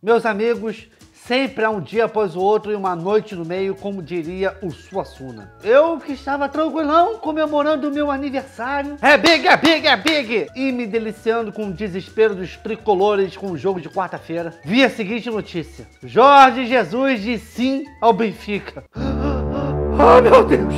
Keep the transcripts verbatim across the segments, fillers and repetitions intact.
Meus amigos, sempre há um dia após o outro e uma noite no meio, como diria o Suassuna. Eu que estava tranquilão, comemorando o meu aniversário. É big, é big, é big! E me deliciando com o desespero dos tricolores com o jogo de quarta-feira. Vi a seguinte notícia. Jorge Jesus diz sim ao Benfica. Oh, meu Deus!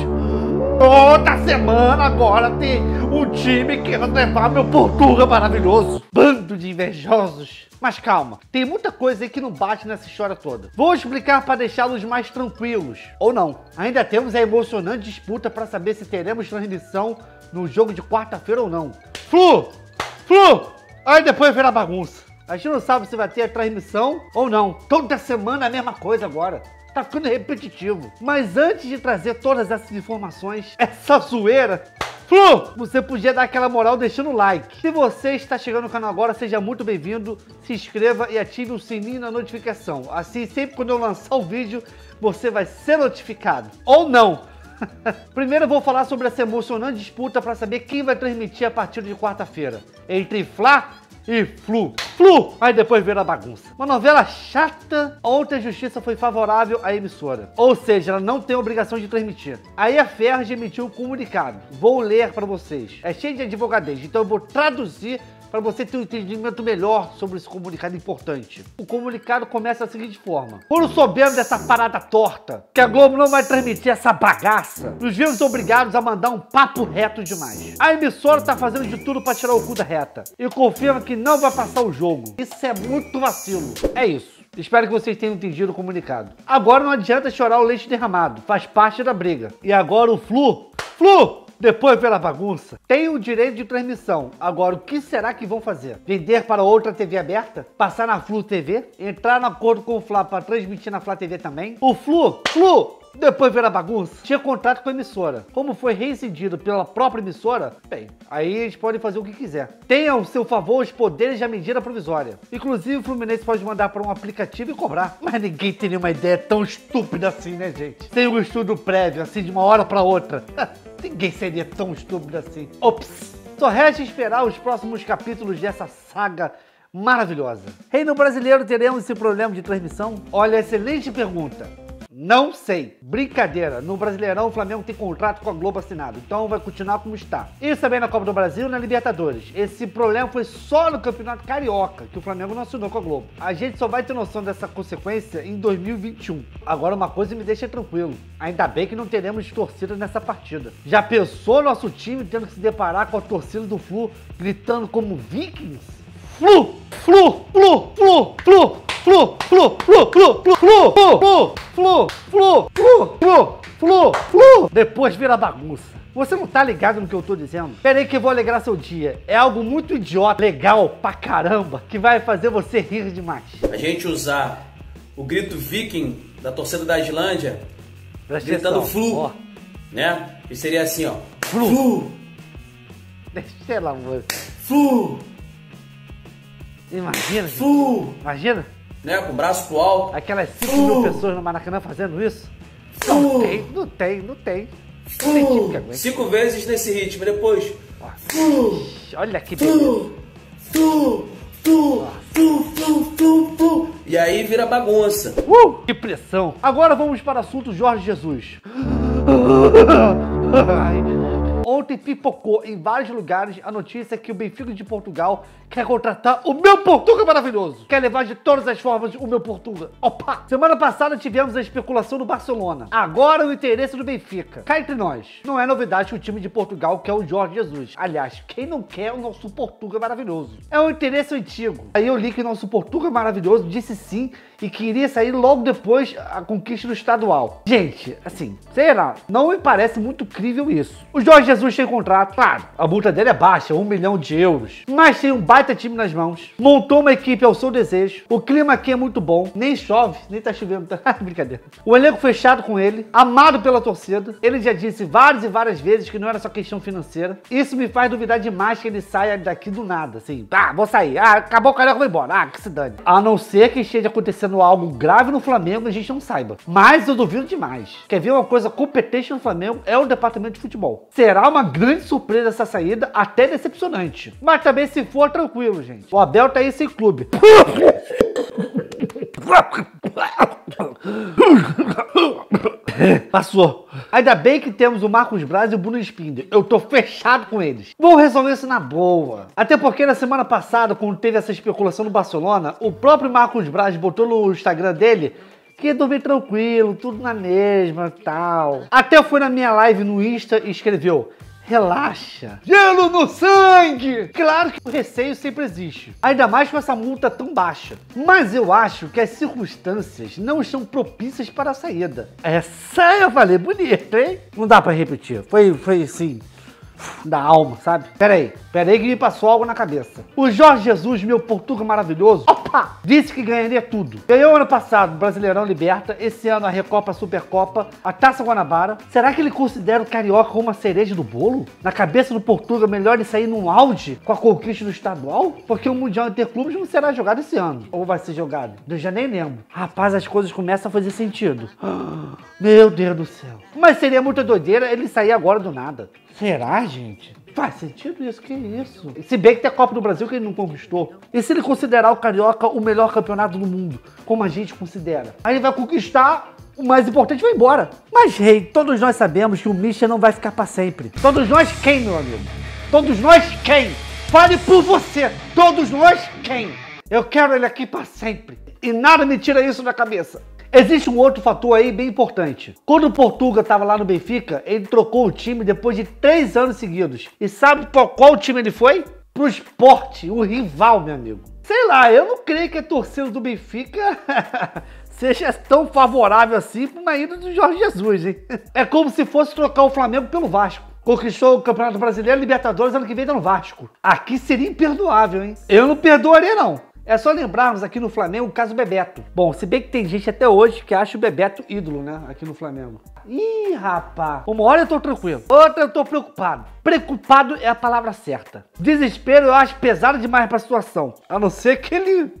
Toda semana agora tem um time querendo levar meu Portuga maravilhoso. Bando de invejosos. Mas calma, tem muita coisa aí que não bate nessa história toda. Vou explicar para deixá-los mais tranquilos. Ou não. Ainda temos a emocionante disputa para saber se teremos transmissão no jogo de quarta-feira ou não. Flu! Flu! Aí depois vira bagunça. A gente não sabe se vai ter a transmissão ou não. Toda semana é a mesma coisa agora. Tá ficando repetitivo. Mas antes de trazer todas essas informações, essa zoeira, Flu, você podia dar aquela moral deixando o like. Se você está chegando no canal agora, seja muito bem-vindo. Se inscreva e ative o sininho na notificação. Assim, sempre quando eu lançar o vídeo, você vai ser notificado. Ou não. Primeiro eu vou falar sobre essa emocionante disputa para saber quem vai transmitir a partir de quarta-feira. Entre Fla e Flu. Flu! Aí depois vira bagunça. Uma novela chata. Ontem a justiça foi favorável à emissora. Ou seja, ela não tem obrigação de transmitir. Aí a Ferg emitiu um comunicado. Vou ler para vocês. É cheio de advogadez, então eu vou traduzir para você ter um entendimento melhor sobre esse comunicado importante. O comunicado começa da seguinte forma. Quando soubemos dessa parada torta, que a Globo não vai transmitir essa bagaça, nos vimos obrigados a mandar um papo reto demais. A emissora tá fazendo de tudo para tirar o cu da reta e confirma que não vai passar o jogo. Isso é muito vacilo. É isso. Espero que vocês tenham entendido o comunicado. Agora não adianta chorar o leite derramado. Faz parte da briga. E agora o Flu. Flu! Depois pela bagunça, tem o direito de transmissão. Agora, o que será que vão fazer? Vender para outra T V aberta? Passar na Flu T V? Entrar no acordo com o Fla para transmitir na Fla T V também? O Flu, Flu, depois pela bagunça, tinha contrato com a emissora. Como foi rescindido pela própria emissora, bem, aí eles podem fazer o que quiser. Tenha ao seu favor os poderes da medida provisória. Inclusive, o Fluminense pode mandar para um aplicativo e cobrar. Mas ninguém teria uma ideia tão estúpida assim, né, gente? Sem um estudo prévio, assim, de uma hora para outra. Ninguém seria tão estúpido assim. Ops! Só resta esperar os próximos capítulos dessa saga maravilhosa. Reino brasileiro, teremos esse problema de transmissão? Olha, excelente pergunta. Não sei. Brincadeira. No Brasileirão, o Flamengo tem contrato com a Globo assinado. Então vai continuar como está. Isso também na Copa do Brasil e na Libertadores. Esse problema foi só no Campeonato Carioca, que o Flamengo não assinou com a Globo. A gente só vai ter noção dessa consequência em dois mil e vinte e um. Agora uma coisa me deixa tranquilo. Ainda bem que não teremos torcida nessa partida. Já pensou nosso time tendo que se deparar com a torcida do Flu gritando como Vikings? Flu! Flu! Flu! Flu! Flu! Flu, flu, flu, flu, flu, flu, flu, flu, flu, flu, flu, flu, flu. Depois vira bagunça. Você não tá ligado no que eu tô dizendo? Pera aí que eu vou alegrar seu dia. É algo muito idiota, legal pra caramba, que vai fazer você rir demais. A gente usar o grito viking da torcida da Islândia, Presta gritando atenção. flu, Ó. né? E seria assim, ó. Flu. Flu. Pelo amor. Flu. Imagina, gente. Flu. Imagina. Né? Com o braço pro alto. Aquelas cinco mil pessoas no Maracanã fazendo isso. Não tem, não tem, não tem. Não tem time que aguenta. Cinco vezes nesse ritmo, depois. Olha que beleza. Flu, flu, flu, flu, flu, flu. E aí vira bagunça. Uh, que pressão. Agora vamos para o assunto Jorge Jesus. Ontem pipocou em vários lugares a notícia que o Benfica de Portugal quer contratar o meu Portuga maravilhoso. Quer levar de todas as formas o meu Portuga. Opa! Semana passada tivemos a especulação do Barcelona. Agora o interesse do Benfica. Cá entre nós, não é novidade que o time de Portugal quer o Jorge Jesus. Aliás, quem não quer o nosso Portuga maravilhoso? É um interesse antigo. Aí eu li que o nosso Portuga maravilhoso disse sim e que iria sair logo depois a conquista do estadual. Gente, assim, sei lá, não me parece muito crível isso. O Jorge Jesus tem contrato, claro, a multa dele é baixa, um milhão de euros, mas tem um baita time nas mãos, montou uma equipe ao seu desejo, o clima aqui é muito bom, nem chove, nem tá chovendo, tá? Brincadeira. O elenco fechado com ele, amado pela torcida, ele já disse várias e várias vezes que não era só questão financeira. Isso me faz duvidar demais que ele saia daqui do nada, assim, ah, vou sair, ah, acabou o Carioca, vou embora, ah, que se dane. A não ser que esteja acontecendo algo grave no Flamengo e a gente não saiba, mas eu duvido demais. Quer ver uma coisa competente no Flamengo? É o departamento de futebol. Será uma grande surpresa essa saída, até decepcionante. Mas também se for, tranquilo, gente. O Abel tá aí sem clube. Passou. Ainda bem que temos o Marcos Braz e o Bruno Spindler. Eu tô fechado com eles. Vou resolver isso na boa. Até porque na semana passada, quando teve essa especulação no Barcelona, o próprio Marcos Braz botou no Instagram dele que ia dormir tranquilo, tudo na mesma e tal. Até foi na minha live no Insta e escreveu: relaxa. Gelo no sangue! Claro que o receio sempre existe. Ainda mais com essa multa tão baixa. Mas eu acho que as circunstâncias não estão propícias para a saída. Essa eu falei bonito, hein? Não dá pra repetir. Foi, foi assim, da alma, sabe? Pera aí, pera aí que me passou algo na cabeça. O Jorge Jesus, meu português maravilhoso, opa, disse que ganharia tudo. Ganhou ano passado o Brasileirão Liberta, esse ano a Recopa Supercopa, a Taça Guanabara. Será que ele considera o Carioca como uma cereja do bolo? Na cabeça do Portuga, melhor ele sair num auge com a conquista do estadual? Porque o Mundial Interclubes não será jogado esse ano. Ou vai ser jogado? Eu já nem lembro. Rapaz, as coisas começam a fazer sentido. Meu Deus do céu. Mas seria muita doideira ele sair agora do nada. Será, gente? Faz sentido isso? Que isso? Se bem que tem a Copa do Brasil que ele não conquistou. E se ele considerar o Carioca o melhor campeonato do mundo, como a gente considera? Aí ele vai conquistar, o mais importante vai embora. Mas, rei, todos nós sabemos que o Mischa não vai ficar pra sempre. Todos nós quem, meu amigo? Todos nós quem? Fale por você. Todos nós quem? Eu quero ele aqui pra sempre. E nada me tira isso da cabeça. Existe um outro fator aí bem importante. Quando o Portuga estava lá no Benfica, ele trocou o time depois de três anos seguidos. E sabe para qual time ele foi? Pro Sport, o rival, meu amigo. Sei lá, eu não creio que a torcida do Benfica seja tão favorável assim para uma ida do Jorge Jesus, hein? É como se fosse trocar o Flamengo pelo Vasco. Conquistou o Campeonato Brasileiro e Libertadores, ano que vem tá no Vasco. Aqui seria imperdoável, hein? Eu não perdoaria, não. É só lembrarmos aqui no Flamengo o caso Bebeto. Bom, se bem que tem gente até hoje que acha o Bebeto ídolo, né? Aqui no Flamengo. Ih, rapaz. Uma hora eu tô tranquilo, outra eu tô preocupado. Preocupado é a palavra certa. Desespero eu acho pesado demais pra situação. A não ser que ele...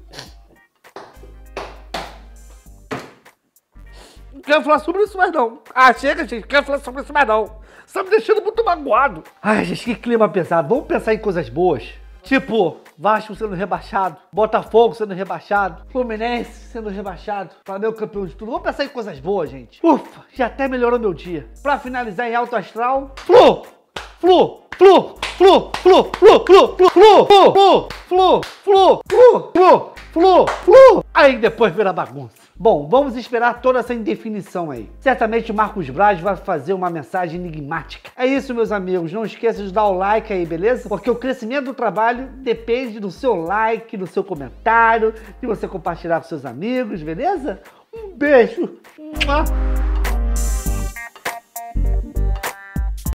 Não quero falar sobre isso mais não. Ah, chega, gente. Não quero falar sobre isso mais não. Você tá me deixando muito magoado. Ai, gente, que clima pesado. Vamos pensar em coisas boas. Tipo, Vasco sendo rebaixado, Botafogo sendo rebaixado, Fluminense sendo rebaixado, Flamengo campeão de tudo. Vamos pensar em coisas boas, gente. Ufa, já até melhorou meu dia. Pra finalizar em alto astral, Flu, Flu, Flu, Flu, Flu, Flu, Flu, Flu, Flu, Flu, Flu, Flu, Flu, Flu, Flu, Flu. Aí depois vira bagunça. Bom, vamos esperar toda essa indefinição aí. Certamente o Marcos Braz vai fazer uma mensagem enigmática. É isso, meus amigos. Não esqueça de dar o like aí, beleza? Porque o crescimento do trabalho depende do seu like, do seu comentário, de você compartilhar com seus amigos, beleza? Um beijo!